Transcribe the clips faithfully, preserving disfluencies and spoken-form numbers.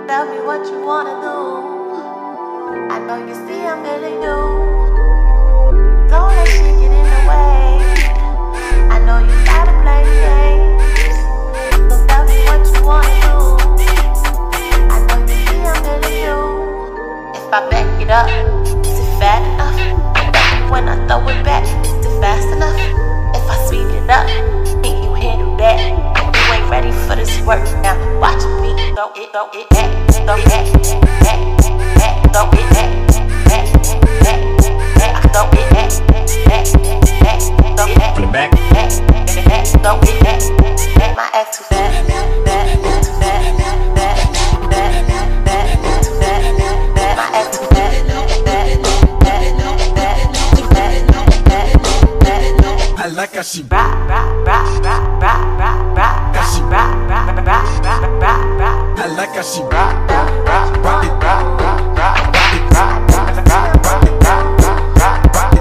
Tell me what you wanna do. I know you see I'm feeling you. Don't let shit get in the way. I know you gotta play games. So tell me what you wanna do. I know you see I'm feeling you. If I back it up, is it fat enough? When I throw it back, is it fast enough? If I speed it up, think you handle that? You ain't ready for this work now. Watch me throw it, throw it back, throw it back, back, back, throw it back, back, back, back, throw it back, back, back, throw it back, back, back, throw it back, back. My act too fat, fat, too fat, fat, fat, fat, too fat, fat. My act too fat, fat, fat, too fat, fat, fat. I like how she rock, rock, rock, rock, rock, rock, rock. How she rock, rock, rock, rock, rock, rock. I like how she rock, rock, rock, rock it, rock, rock, rock, rock it, rock, rock, rock, rock it, rock, rock, rock, rock it.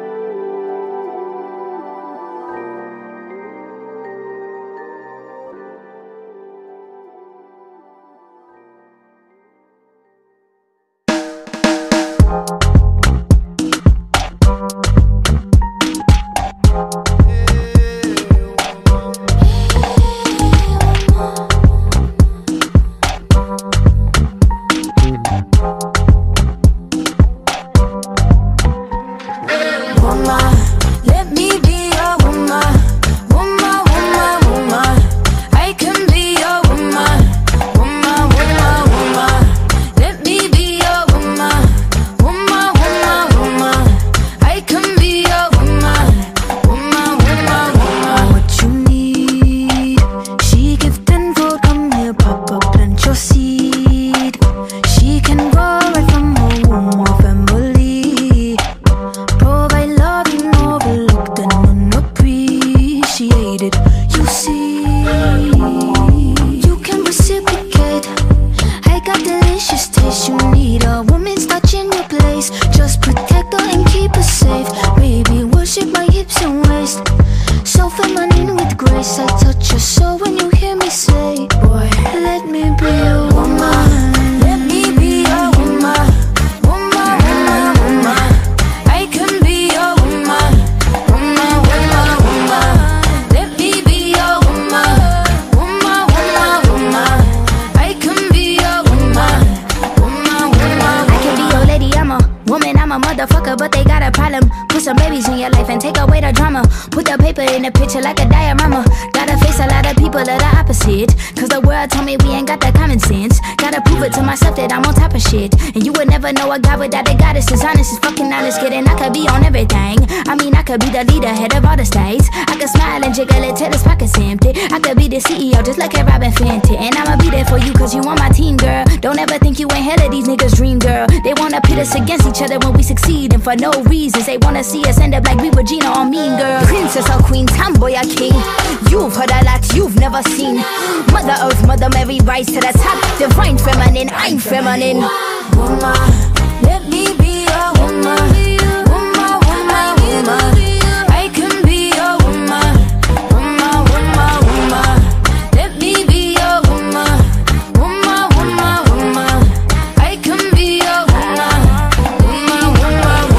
Know a guy without a goddess is honest, is fucking honest, kidding. I could be on everything. I mean, I could be the leader, head of all the states. I could smile and jiggle it till his pockets empty. I could be the C E O, just like a Robin Fenty. And I'ma be there for you, cause you on my team, girl. Don't ever think you ain't hell of these niggas' dream, girl. They wanna pit us against each other when we succeed, and for no reasons. They wanna see us end up like we Regina or Mean Girl. Princess or queen, tomboy or king. You've heard a lot you've never seen. Mother Earth, Mother Mary, rise to the top. Divine feminine, I'm feminine. Woman, let me be a woman. Woman, woman, woman. I can be a woman. Woman, woman, woman. Let me be a woman. Woman, woman, woman. I can be a woman. Woman, woman,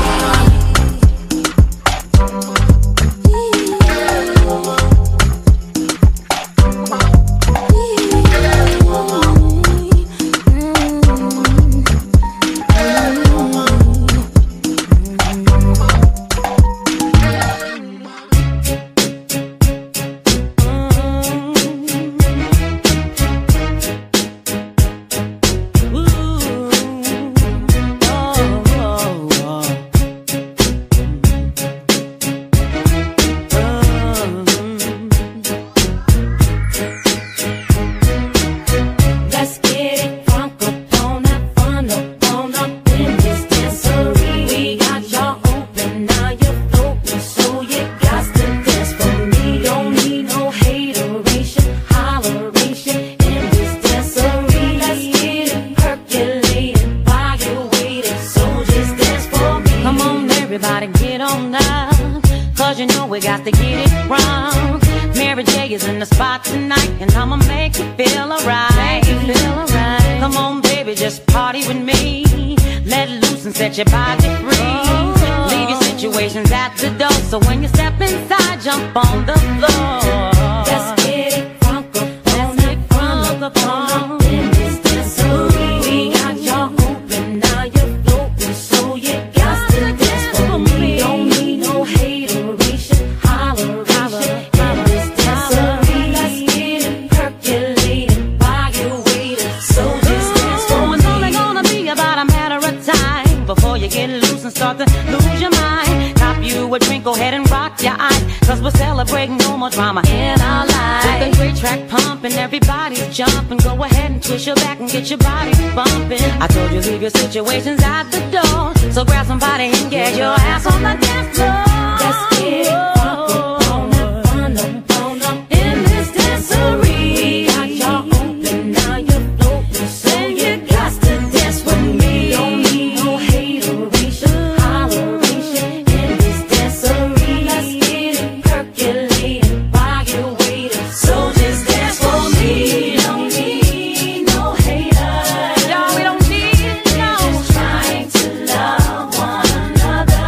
Mary J is in the spot tonight, and I'ma make you feel alright. night. Come on, baby, just party with me. Let loose and set your body free. Leave your situations at the door, so when you step inside, jump on the floor. Let's get it crunk up on it, crunk up on in this dancery. We got y'all open, now you're floating, so you got to dance for me. Don't need no hateration, holleration in this dancery. Let's get it percolating while you're waiting, so just dance for me. It's only gonna be about a matter of time before you get loose and start to lose your mind. Cop you a drink, go ahead and rock your eyes, cause we're celebrating no more drama in our lives. With a great track pumping, everybody's jumping. Go ahead and twist your back and get your body bumping. I told you leave your situations at the door, so grab somebody and get your ass on the dance floor. Let's get it crunk up on up, on up, on up in this dancery. Got y'all open, now you're floating, so you got to dance with me. Don't need no hateration, holleration in this dancery. Let's get it percolating while you're waiting, so just dance for me. Don't need no haters, No, we don't need no. just trying to love one another.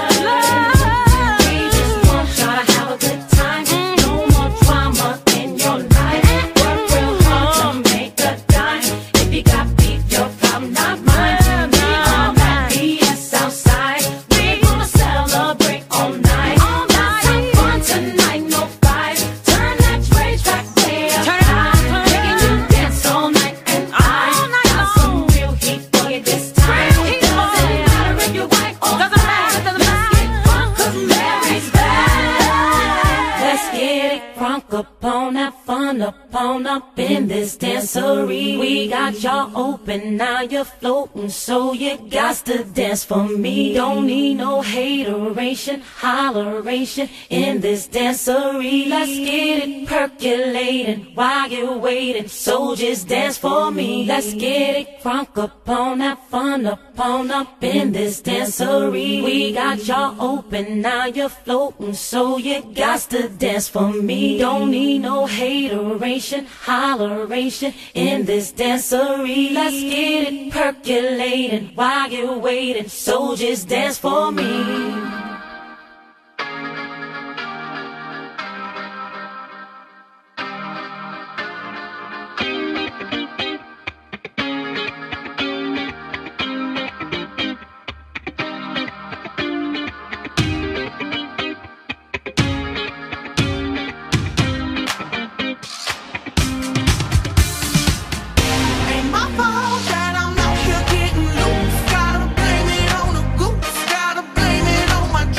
We just want y'all to have a good time. No more drama in your life. Work real hard to make a dime. If you got beef, your problem, not mine. We all got B S outside. We gonna celebrate all night. Let's have fun tonight, no fight. Turn that rage back way up Turn it high. up, turn it Making you up. dance all night, and I All night got long. some real heat for you this time. Real heat for Doesn't you. matter if you're white or Doesn't black. matter, doesn't Let's matter. get crunk 'cause Mary's back. Let's get it crunk up on that fun up on up in this dancery. We got y'all open, now you're floating, so you got to dance for me. Don't need no hateration, holleration in this dancery. Let's get it percolating while you're waiting, so just dance for me. Let's get it crunk up on that fun up on up in this dancery. We got y'all open, now you're floating, so you got to dance for me. Don't need no hateration, holleration in this dancery. Let's get it percolating while you're waiting, so just dance for me. Ain't my fault that I'm out here getting loose. Gotta blame it on the goose. Gotta blame it on my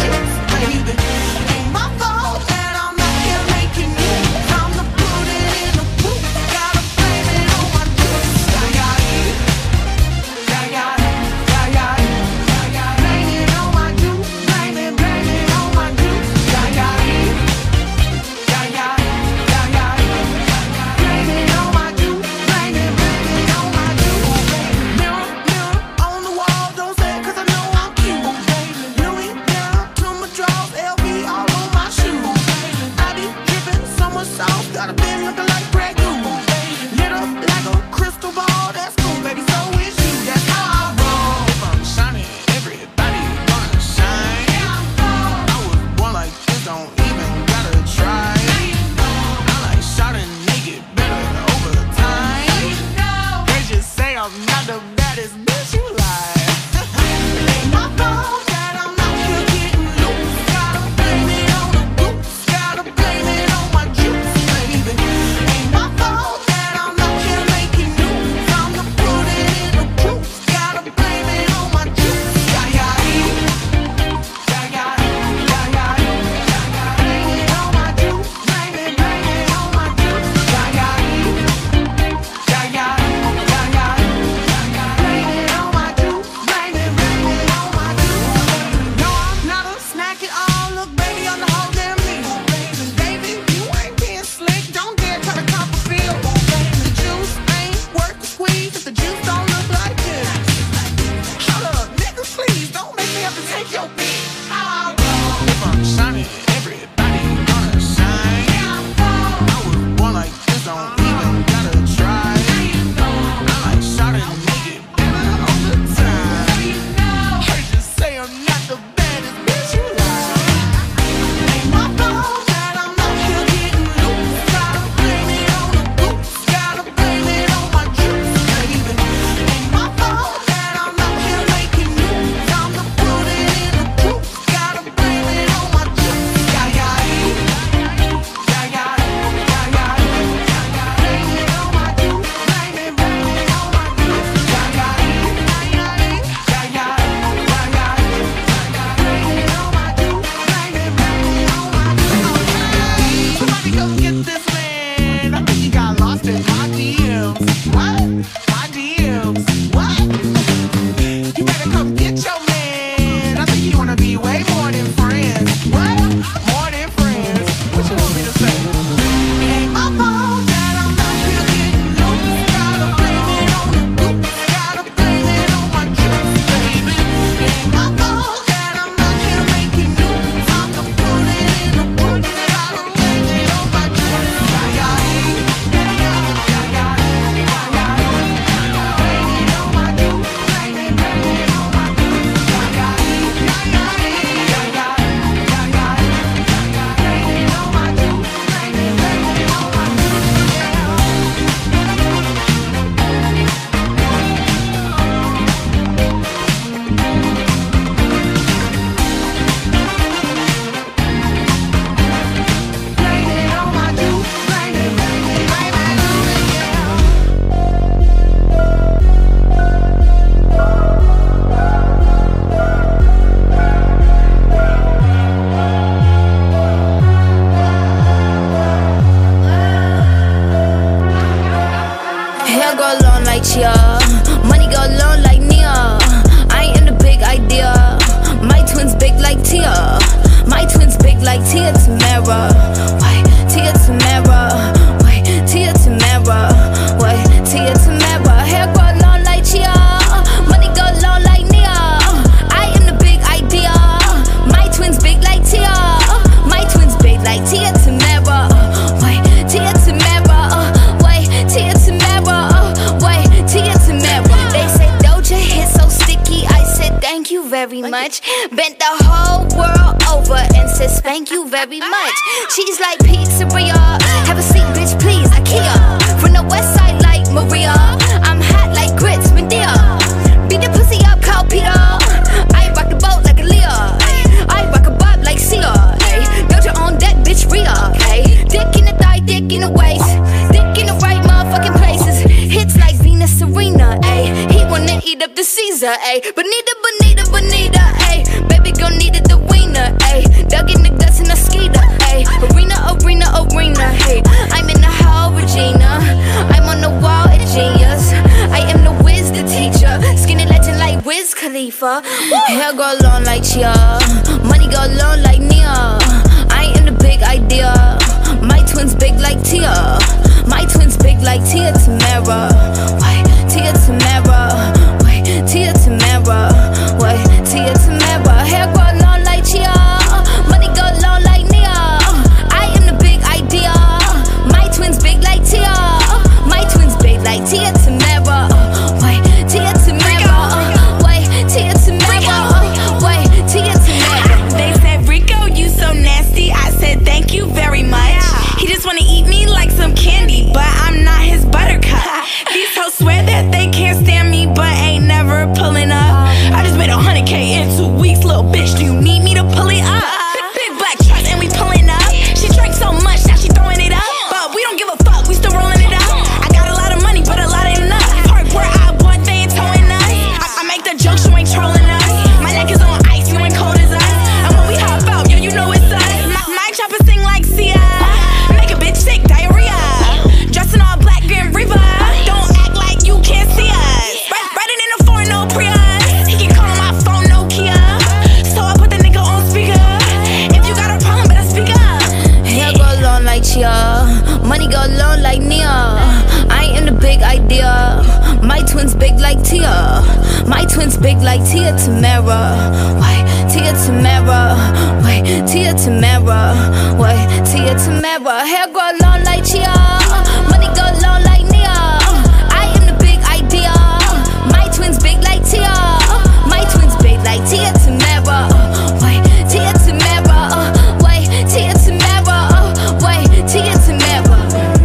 like Chia. Money go long like Nia. I am the big idea. My twins big like Tia. My twins big like Tia Tamara. Wait, Tia Tamara. Wait, Tia Tamara. Wait, Tia Tamara. Hair grow long like Chia. Money go long like Nia. I am the big idea. My twins big like Tia. My twins big like Tia Tamara. Wait, Tia Tamara. Wait, Tia Tamara. Wait, Tia Tamara. They say Doja hit so sticky. I said thank you very much. Bent the whole world over and says thank you very much. She's like pizzeria. Have a seat, bitch, please. IKEA. From the west side like Maria. I'm hot like grits, Medea. Beat the pussy up, call Peter. I rock the boat like a Leah. I rock a bob like Sia. Doja on deck, bitch, Rhea. Dick in the thigh, dick in the waist. Dick in the right motherfucking places. Hits like Venus Serena. Ay. He wanna eat up the Caesar. Ay. Bonita, bonita, bonita. Ay. Baby girl needed the wiener. Ay. Dug in the guts in a skeeter. Ay. Arena, arena, arena. Hey, I'm in the hall, Regina. I'm on the wall at Genius. I am the whiz, the teacher. Skinny legend like Wiz Khalifa. Hair go long like Chia. Money go long like Nia. I am the big idea. My twins big like Tia. My twins big like Tia Tamara. Wait, Tia Tamara. Wait, Tia Tamara. Wait, Tia Tamara. Hair grow long like Chia. Money go long like Nia. I am the big idea. My twins big like Tia. My twins big like Tia Tamara. Wait, Tia Tamara. Wait, Tia Tamara. Wait, Tia Tamara. They said, Rico, you so nasty. I said, thank you very much. He just wanna eat me like some candy, but I'm not his buttercup. These hoes swear that they can't stand me, but ain't never pulling up. I just made a hundred K in two weeks, little bitch. Do you need me to pull it up? Big, big black trucks and we pulling up. She drank so much, now she throwing it up. But we don't give a fuck, we still rolling it up. I got a lot of money, but a lot ain't enough. Park where I bought, they ain't towing us. I, I make the jokes, you ain't trolling us. My neck is on ice, you ain't cold as us. And when we hop out, yo, you know it's us. My, my chopper sing like Sia. Make a bitch sick, diarrhea. Dressing all black, Grim Reaper. Don't act like you can't see us. Rid- Riding in a foreign, no Prius. He can call my phone, Nokia. So I put the nigga on speaker. If you got a problem, better speak up. Hair go long like Chia. Money go long like Nia. I am the big idea. My twins big like Tia. My twins big like Tia Tamara. Wait, Tia Tamara. Wait, Tia Tamara. Wait, Tia Tamara. Hair grow long like Chia. Money go long like Nia. I am the big idea. My twins big like Tia. My twins big like Tia Tamara. Wait, Tia Tamara. Wait, Tia Tamara. Wait, Tia Tamara.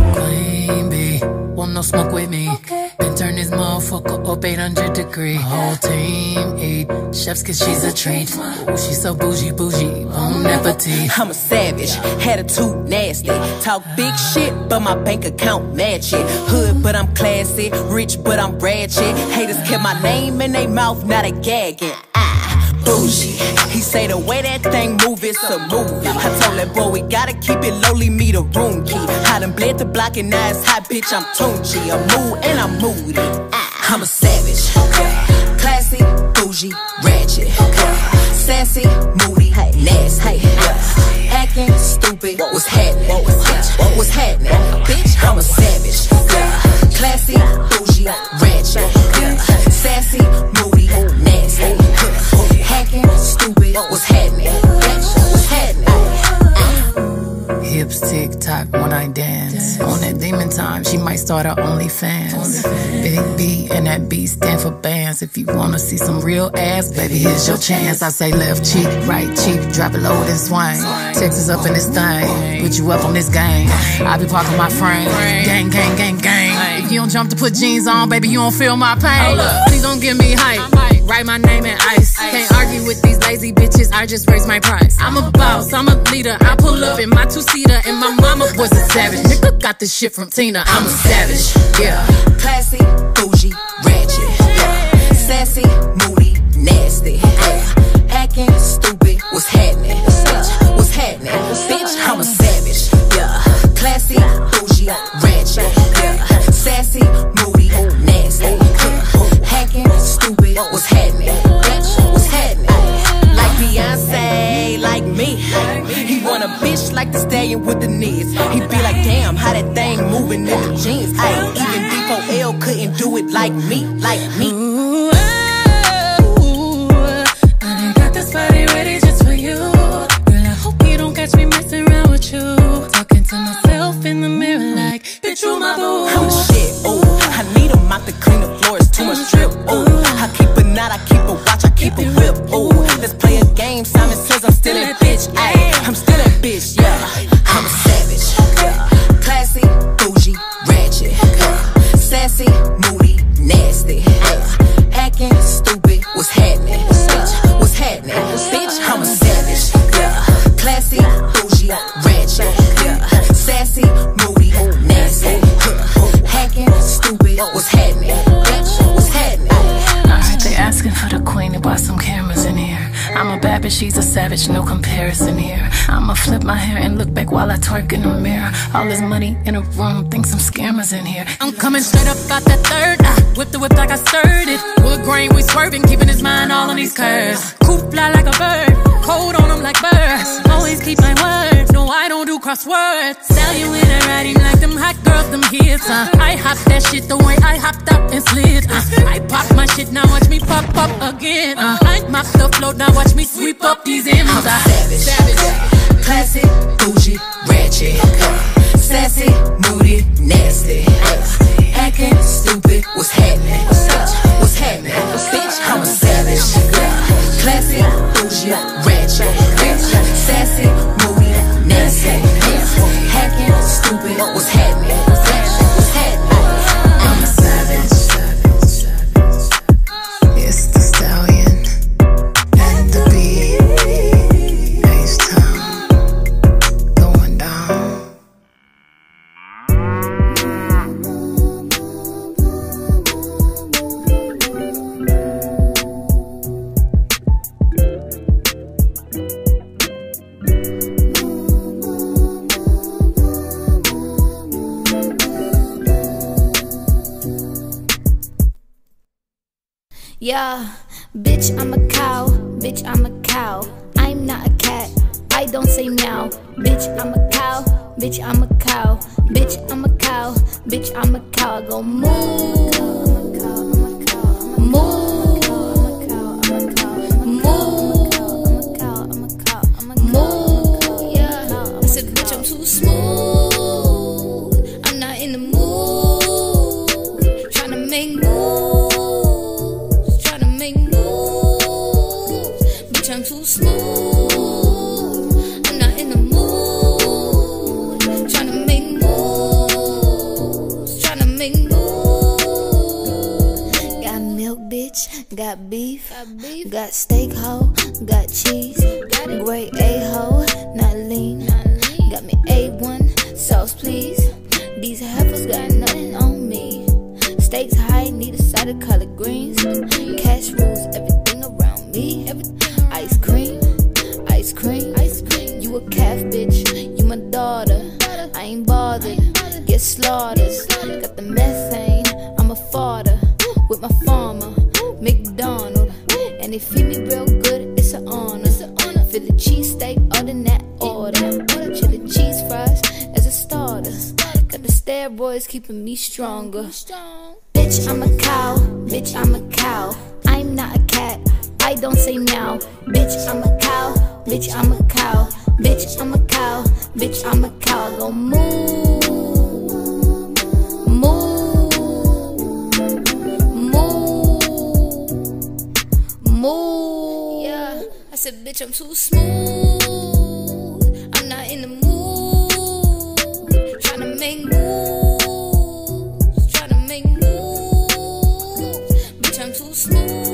Queen bee, want no smoke with me. Been turn this motherfucker up eight hundred degree. My whole team eat chefs cause she's a treat. Ooh, she's so bougie, bougie, bon appetit. I'm a savage, attitude nasty. Talk big shit, but my bank account match it. Hood, but I'm classy. Rich, but I'm ratchet. Haters kept my name in their mouth, now they gagging. Ah, bougie. He say the way that thing move, it's a movie. I told that boy we gotta keep it lowly, me the room key. I done bled the block and now it's hot, bitch, I'm Tunchi. I'm mood and I'm moody. Ah, I'm a savage. Classy, bougie, ratchet. Sassy, moody, nasty. Acting stupid, what's happening? Bitch, what's happening? Bitch, I'm a savage. Classy, bougie, ratchet. Sassy, moody, nasty. Hacking, stupid, what's happening? Bitch, what's happening? Hips tick tock when I dance. On that demon time, she might start her OnlyFans. Big B and that B stand for bands. If you wanna see some real ass, baby, here's your chance. I say left cheek, right cheek, drop it low and swing. Texas up in this thing, put you up on this game. I be parking my frame, gang, gang, gang, gang. If you don't jump to put jeans on, baby, you don't feel my pain. Please don't give me hype, write my name in ice. Can't argue with these lazy bitches, I just raise my price. I'm a boss, I'm a leader, I pull up in my two-seater, and my mama was a savage. Nigga got this shit from Tina, I'm a savage, yeah. Classy, bougie, ratchet, yeah. Sassy, moody, nasty, yeah. Acting stupid, what's happening? Bitch, what's happening? Bitch, I'm a savage, yeah. Classy, bougie, ratchet, yeah. Sassy, moody, nasty, playing with the knees. He be like, damn, how that thing moving in the jeans. Ay, even D four L couldn't do it like me, like me. Ooh, oh, I done got this body ready just for you. Girl, I hope you don't catch me messing around with you. Talking to myself in the mirror like, bitch, you my boo. I'm the shit, ooh. I need a mop to clean the floors, too much drip, ooh. I keep a knot, I keep a watch, I keep a whip, ooh. Let's play a game, Simon says I'm still that bitch, ayy. I'm still that bitch, yeah. I'm a savage, yeah. Classy, bougie, ratchet, yeah. Sassy, moody, nasty, yeah. Acting stupid, what's happening, bitch, what's happening, bitch, I'm a savage, yeah. Classy, bougie, ratchet, yeah. Sassy, moody, nasty, yeah. Hacking, stupid, what's happening, bitch, what's happening. Alright, they asking for the queen, and why some cameras in here. I'm a bad bitch, she's a savage, no comparison here. I'ma flip my hair and look back while I twerk in the mirror. All this money in a room, think some scammers in here. I'm coming straight up out that third. I whip the whip like I stirred it. Wood grain, we swerving, keeping his mind all on these curves. Coop fly like a bird, cold on them like birds. Always keep my word, no I don't do crosswords. Sell you in a writing like them hot girls, them hits, uh. I hop that shit the way I hopped up and slid, uh. I pop my shit, now watch me pop up again, uh. I mop the float, now watch me sweep up these M's. I'm savage, savage, classy, bougie, ratchet, uh. Sassy, moody, nasty, uh. Acting stupid, what's happening, uh. What's happening, bitch, I'm a savage, yeah. Classy, bougie, ratchet, uh. Sassy, moody, nasty, uh. Hacking, stupid, what's happening, what's happening. I'm a savage. It's the stallion and the beat. H-Town going down. Yeah, bitch, I'm a cow, bitch, I'm a cow. I'm not a cat, I don't say meow. Bitch, I'm a cow, bitch, I'm a cow. Bitch, I'm a cow, bitch, I'm a cow. I go moo, moo, moo, yeah. I said, bitch, I'm too smooth. I'm not in the mood, tryna make moves. I'm too smooth, I'm not in the mood, tryna make moves, tryna make moves. Got milk, bitch, got beef, got steak, ho, got cheese, got a great A-ho, not lean, got me A one, sauce please. These heifers got nothing on me. Stakes high, need a side of collard greens. Cash rules everything around me. Ice cream, ice cream, ice cream. You a calf, bitch, you my daughter. I ain't bothered, get slaughtered. Got the methane, I'm a fodder. With my farmer, McDonald. And they feed me real good, it's an honor. Fill the cheesesteak, all in that order. Chili cheese fries as a starter. Got the steroids keeping me stronger. Bitch, I'm a cow, bitch, I'm a cow. I'm not a cat, I don't say meow. Bitch, I'm a cow, bitch, I'm a cow. Bitch, I'm a cow, bitch, I'm a cow. I go moo, moo, moo, moo. Yeah, I said, bitch, I'm too smooth. I'm not in the mood, tryna make moves, tryna make moves. Bitch, I'm too smooth.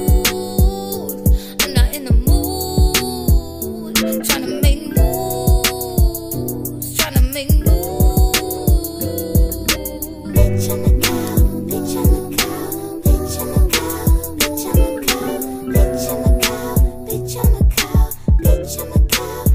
Tryna make moves, tryna make moves. Bitch, I'm a cow, bitch, I'm a cow, bitch, I'm a cow, bitch, I'm a cow, bitch, I'm a cow, bitch, I'm a cow, bitch, I'm a cow.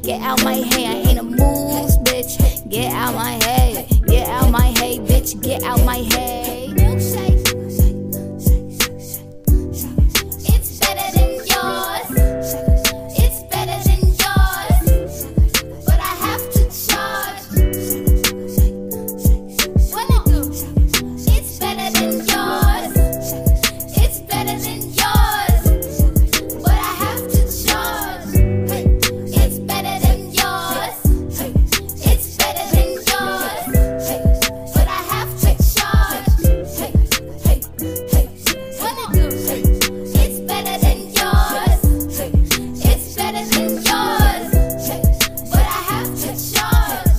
Get out my hay, I ain't a moose, bitch. Get out my hay, get out my hay, bitch. Get out my hay. Milkshake. It's better than yours. It's better than yours. But I have to charge. What it do? It's better than yours. It's better than yours. But I have to charge. It's better than yours. It's better than yours. But I have to charge. What it do? It's better than yours. It's better than yours. But I have to charge.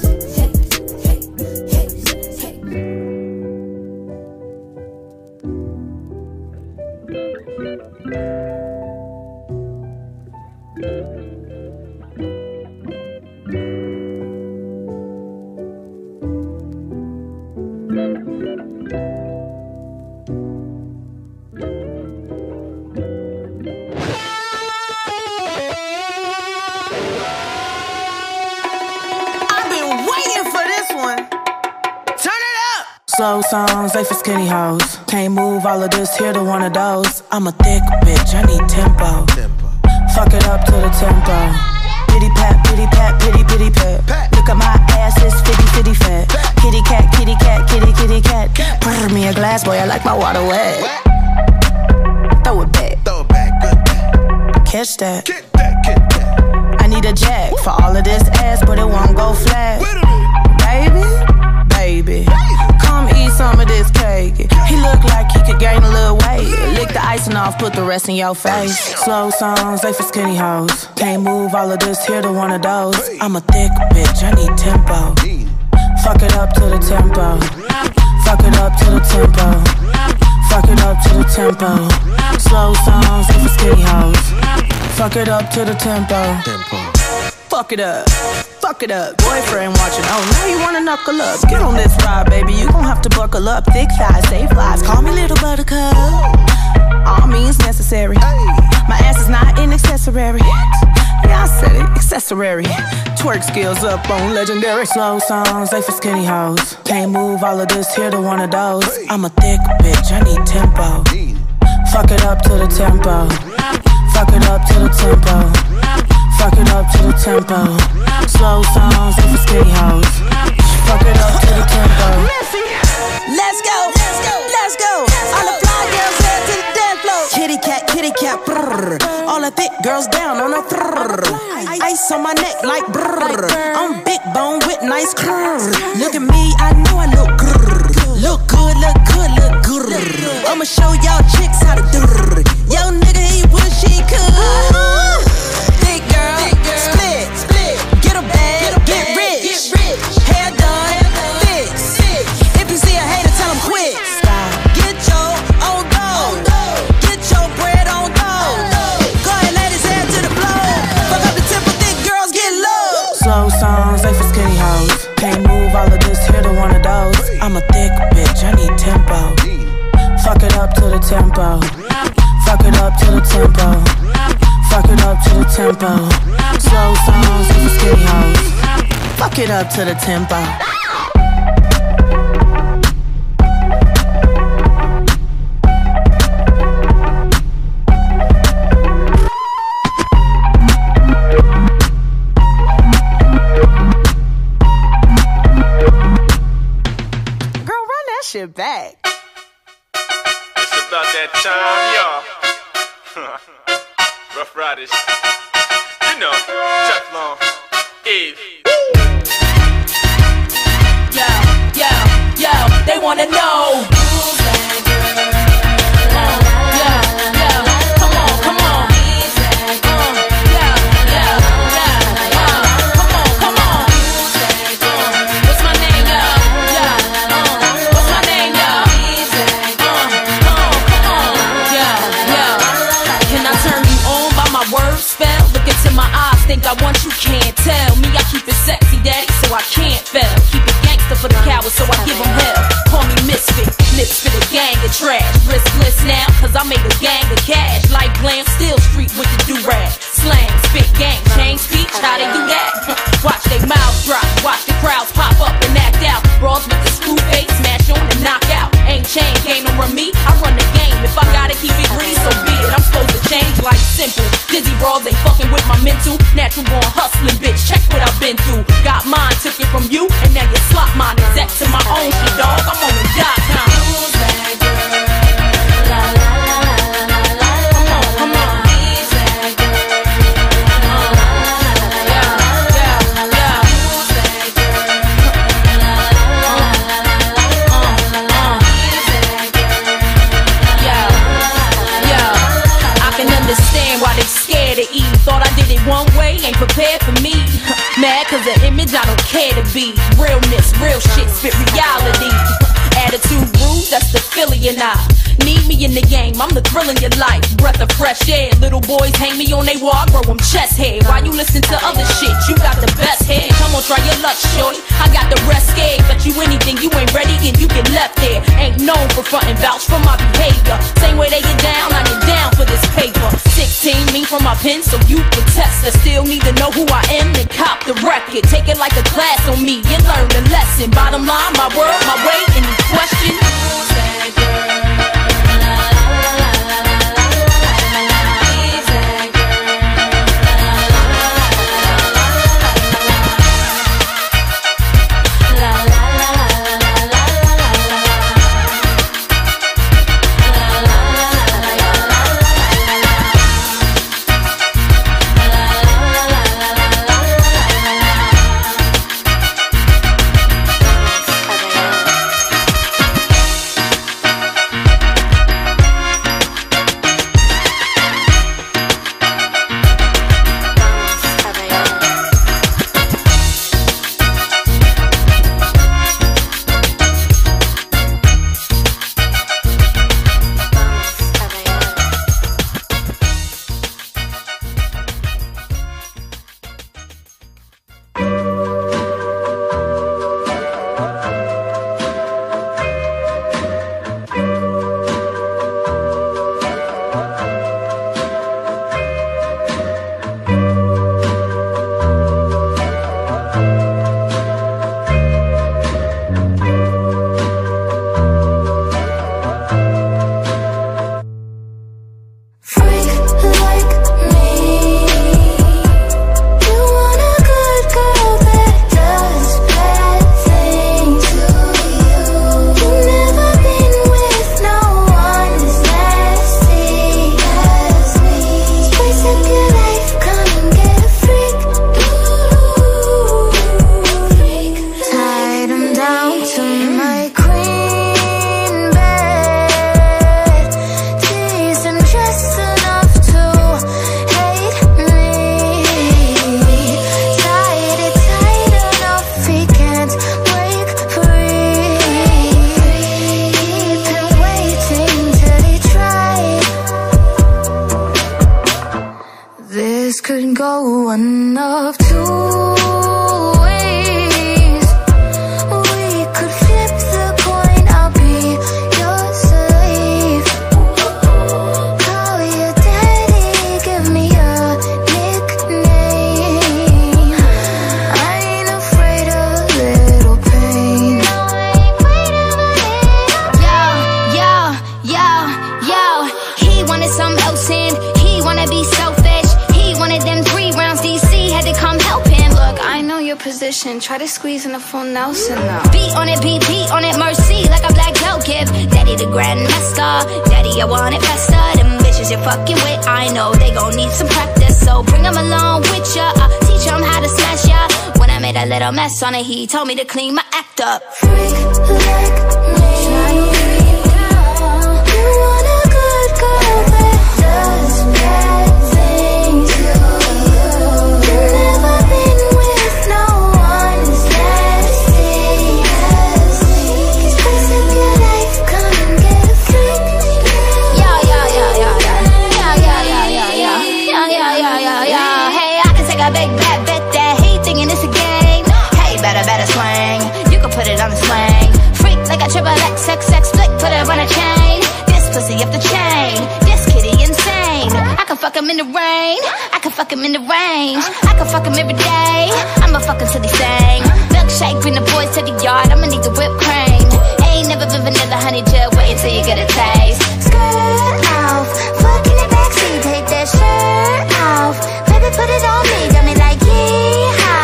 I've been waiting for this one. Turn it up. Slow songs, they for skinny hoes. Can't move all of this, here to one of those. I'm a thick bitch, I need tempo. Fuck it up to the tempo. Pity pat, pity pat, pity pity pat. Look at my ass, it's fitty fitty fat. Kitty cat, kitty cat, kitty kitty cat. Pour me a glass, boy, I like my water wet. Throw it back, Throw it back, good back. catch that. Get that, get that. I need a jack for all of this ass, but it won't go flat. Wait a minute. Baby, baby, come eat some of this cake. He look like he could gain a little weight. Lick the icing off, put the rest in your face. Slow songs, they for skinny hoes. Can't move all of this, here to one of those. I'm a thick bitch, I need tempo. Fuck it up to the tempo. Fuck it up to the tempo. Fuck it up to the tempo. Slow songs, they for skinny hoes. Fuck it up to the tempo. Fuck it up, fuck it up. Boyfriend watching, oh now you wanna knuckle up. Get on this ride, baby, you gon' have to buckle up. Thick thighs, save lives, call me little buttercup. All means necessary. My ass is not an accessory. Yeah, I said it, accessory. Twerk skills up on legendary. Slow songs, they for skinny hoes. Can't move all of this, here to one of those. I'm a thick bitch, I need tempo. Fuck it up to the tempo. Fuck it up to the tempo. Fuck it up to the tempo. Slow songs, they for skinny hoes. Fuck it up to the tempo. Let's go, let's go, let's go. All the fly girls head to the dance floor. Kitty cat, kitty cat, brrr. All the thick girls down on the brrr. Ice on my neck like brrr. I'm big bone with nice curves. Look at me, I know I look grrr. Look good, look good, look good. I'ma show y'all chicks how to do. Yo nigga, he wish he could. Thick girl, split, split. Get a bag, get rich. Hair done, fix. If you see a hater, tell him quit. Get your own dough. Get your bread on dough. Go ahead, ladies, head to the floor. Fuck up the temple, thick girls get low. Slow songs, they for skinny hoes. Can't move all of this, here to one of those. I'm a thick bitch, I need tempo. Fuck it up to the tempo. Fuck it up to the tempo. Fuck it up to the tempo. Slow songs, they for skinny hoes. Fuck it up to the tempo. Shit back. It's about that time, y'all. Rough Riders. You know, Teflon, Eve. Yo, yo, yo, they wanna know. Think I want you, can't tell me. I keep it sexy, daddy, so I can't fail. Keep it gangster for the cowards, so I give them hell. Call me misfit, lips for the gang of trash. Riskless now, cause I made a gang of cash. Like glam, still street with the do-rag. Slang, spit, gang, change speech, how they do that? bitch, check what I've been through. Got mine, took it from you, and now you slot mine. Exec to my own shit, dog. I'm on the dot com. Who's that girl? La la la la la la la. Come on, come on. Who's that girl? La la la la la la la. Who's that girl? La la la la la la la. Who's that girl? Yeah, yeah. I can understand why they scared to eat. Thought I did it one way, ain't prepared for me. Mad cause the image I don't care to be. Realness, real shit, spit reality. Attitude rude, that's the Philly and I. Need me in the game, I'm the thrill in your life. Breath of fresh air, little boys hang me on they wall, I grow them chest hair. Why you listen to other shit? You got the best hair. Come on, try your luck, shorty. I got the rest scared. Bet you anything, you ain't ready and you get left there. Ain't known for frontin', vouch for my behavior. Same way they get down, I get down for this paper. Sixteen, me from my pen, so you can test. I still need to know who I am and cop the record. Take it like a class on me, you learn the lesson. Bottom line, my word, my way, any question? Who's that girl? Try to squeeze in a full Nelson now. Beat on it, beat, beat on it, mercy, like a black belt give. Daddy the grandmaster, daddy I want it faster. Them bitches you're fucking with, I know they gon' need some practice. So bring them along with ya, I'll teach them how to smash ya. When I made a little mess on it, he told me to clean my act up. Freak like me, you want a good girl that does bad things. You've never been with no one as nasty as me. Spice up your life, come and get a freak. Yeah, yeah, yeah, yeah, yeah, yeah, yeah, yeah, yeah, yeah, yeah, yeah, yeah, yeah. Hey, I can take a big bad bet that he thinking it's a game. Hey, better, better swing. You can put it on the swing. Freak like a triple X, X, X, flick, put it on a chain. This pussy up the chain. This kitty insane. I can fuck him in the rain. I can fuck him in the range. I can fuck him every day. I'ma fuck him till he sing. Milkshake, bring the boys to the yard. I'ma need the whipped cream. Ain't never been vanilla, honey, just wait until you get a taste. Skirt off, fuck in the backseat, take that shirt off. Baby, put it on me, got me like yeehaw.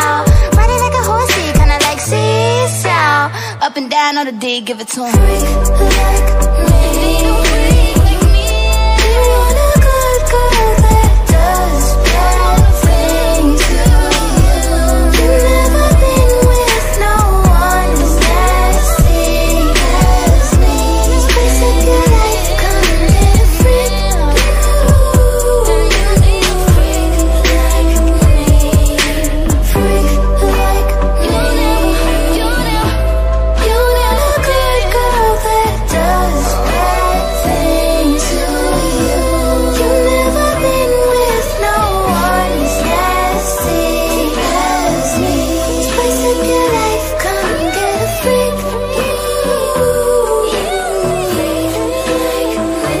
know the D, give it to him. Freak like me. You want a good girl that does bad things to you. You've never been with no one as nasty as me. Spice up your life, come and freak you. You need a freak like me. Freak like me. You know, you need a good girl that does bad things to you. You've never been with no one as nasty as me. Spice up your life, come get a freak. You, you freak like me.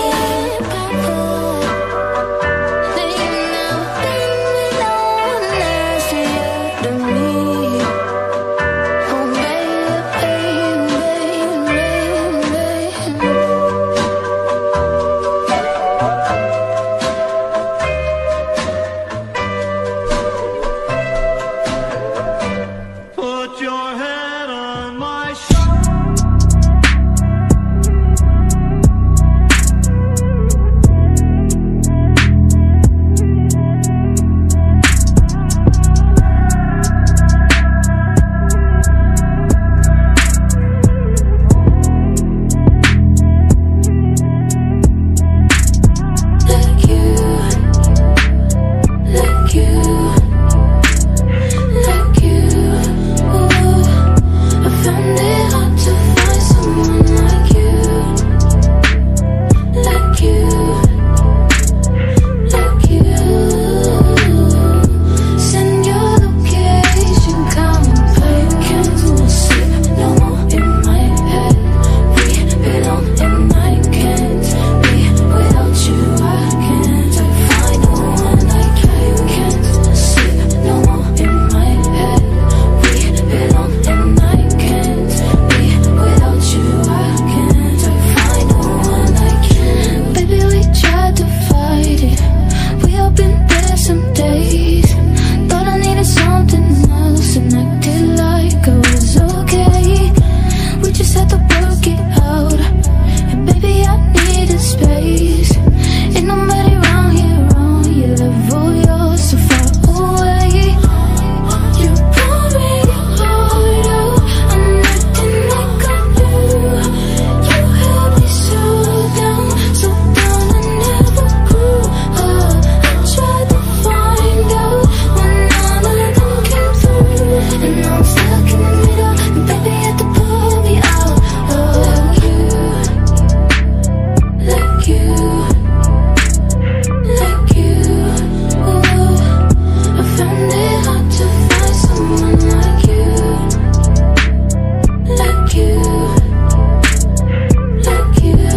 Then you know, then you know nastier than me. Oh baby, baby, baby. Put your head on my shoulder. Like you, like you, like you. Ooh, I found it hard to find someone like you, like you, like you. Send your location, come and play. Can't sleep no more in my head. We belong and I can't be without you. I can't find no one like you. Can't sleep no more in my head. We belong and I can't be without you. I can't find no one like you. Baby, we tried to fight it. We all been there some days. Thought I needed something else and acted like I was okay. We just had to work it out. And baby, I needed space. Ain't nobody around here on your level. You're so far away. You pulled me hard out. I'm acting like I knew. You held me so down, so down I never grew up. I tried to find out when none of them came through. And now I'm stuck in the middle, and baby had to pull me out. Like you, like you, like you. Ooh, I found it hard to find someone like you, like you, like you.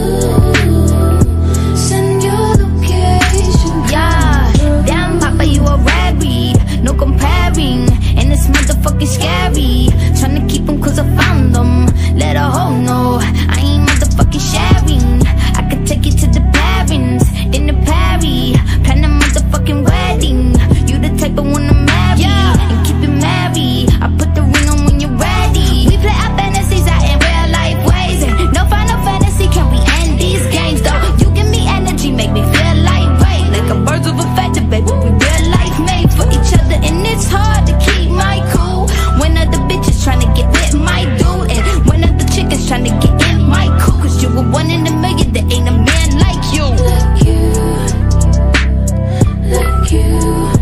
Send your location. Yeah, damn papa, you a rare breed, no comparing. And it's motherfucking scary. Tryna keep them cause I found them. Let a hoe know I ain't motherfucking sharing. I could take you to the parents, then the party. Plan a motherfucking wedding. You the type I wanna marry, and keep it married. I put the ring on when you're ready. We play our fantasies out in real life ways. And no final fantasy, can we end these games though? You give me energy, make me feel like right. Like a birds of a feather, baby, we real life made for each other. And it's hard to keep my cool when other bitches tryna get with my dude. And when other chickens tryna get in my cool. Cause you were one in a million, there ain't a man like you. Like you, like you.